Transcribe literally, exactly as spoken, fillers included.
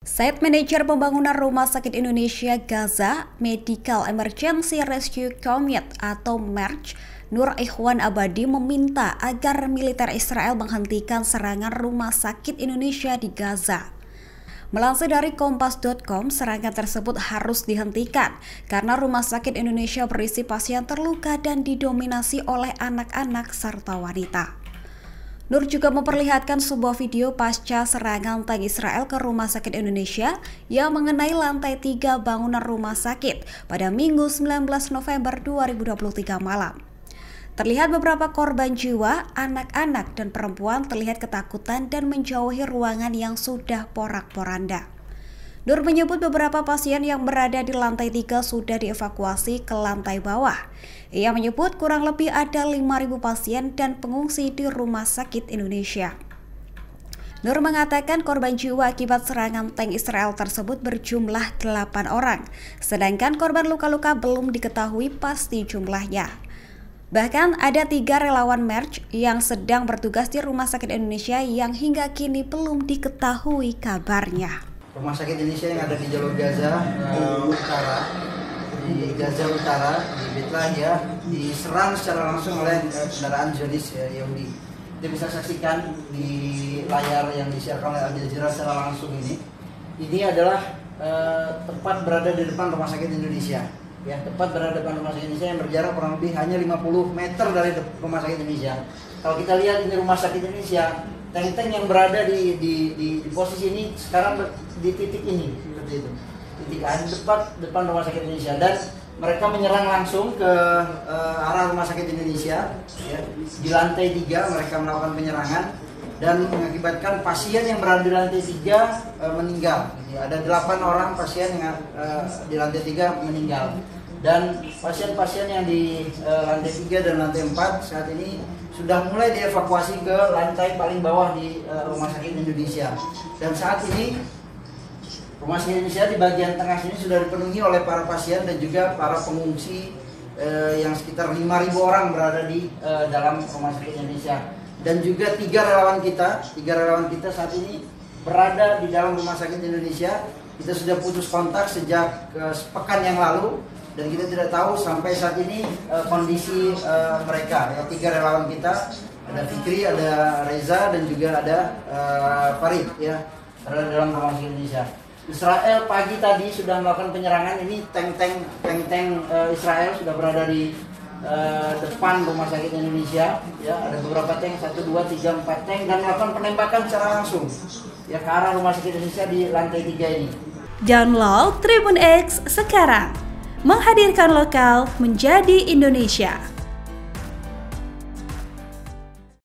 Site Manager Pembangunan Rumah Sakit Indonesia Gaza Medical Emergency Rescue Committee atau MERC, Nur Ikhwan Abadi meminta agar militer Israel menghentikan serangan Rumah Sakit Indonesia di Gaza. Melansir dari kompas titik com, serangan tersebut harus dihentikan karena Rumah Sakit Indonesia berisi pasien terluka dan didominasi oleh anak-anak serta wanita. Nur juga memperlihatkan sebuah video pasca serangan tank Israel ke Rumah Sakit Indonesia yang mengenai lantai tiga bangunan rumah sakit pada Minggu sembilan belas November dua ribu dua puluh tiga malam. Terlihat beberapa korban jiwa, anak-anak dan perempuan terlihat ketakutan dan menjauhi ruangan yang sudah porak-poranda. Nur menyebut beberapa pasien yang berada di lantai tiga sudah dievakuasi ke lantai bawah. Ia menyebut kurang lebih ada lima ribu pasien dan pengungsi di Rumah Sakit Indonesia. Nur mengatakan korban jiwa akibat serangan tank Israel tersebut berjumlah delapan orang, sedangkan korban luka-luka belum diketahui pasti jumlahnya. Bahkan ada tiga relawan MERC yang sedang bertugas di Rumah Sakit Indonesia yang hingga kini belum diketahui kabarnya. Rumah Sakit Indonesia yang ada di jalur Gaza uh, Utara, di Gaza Utara, di Beit Lahia, diserang secara langsung oleh uh, kendaraan Zionis ya, Yahudi. Kita bisa saksikan di layar yang disiarkan oleh Al Jazeera secara langsung ini. Ini adalah uh, tempat berada di depan Rumah Sakit Indonesia. Ya, tepat berada di depan Rumah Sakit Indonesia yang berjarak kurang lebih hanya lima puluh meter dari Rumah Sakit Indonesia. Kalau kita lihat ini Rumah Sakit Indonesia, tank-tank yang berada di, di, di, di posisi ini sekarang di titik ini seperti itu, titik A tepat depan Rumah Sakit Indonesia, dan mereka menyerang langsung ke uh, arah Rumah Sakit Indonesia ya. Di lantai tiga mereka melakukan penyerangan dan mengakibatkan pasien yang berada di lantai tiga uh, meninggal. Ada delapan orang pasien yang uh, di lantai tiga meninggal, dan pasien-pasien yang di uh, lantai tiga dan lantai empat saat ini sudah mulai dievakuasi ke lantai paling bawah di uh, Rumah Sakit Indonesia. Dan saat ini Rumah Sakit Indonesia di bagian tengah sini sudah dipenuhi oleh para pasien dan juga para pengungsi uh, yang sekitar lima ribu orang berada di uh, dalam Rumah Sakit Indonesia. Dan juga tiga relawan kita, tiga relawan kita saat ini berada di dalam Rumah Sakit Indonesia. Kita sudah putus kontak sejak uh, sepekan yang lalu, dan kita tidak tahu sampai saat ini uh, kondisi uh, mereka. Ya, tiga relawan kita, ada Fikri, ada Reza, dan juga ada uh, Farid ya, berada dalam Rumah Sakit Indonesia. Israel pagi tadi sudah melakukan penyerangan. Ini tank-tank tank-tank uh, Israel sudah berada di uh, depan Rumah Sakit Indonesia. Ya, ada beberapa tank, satu, dua, tiga, empat tank, dan melakukan penembakan secara langsung ya ke arah Rumah Sakit Indonesia di lantai tiga ini. Download Tribun X sekarang, menghadirkan lokal menjadi Indonesia.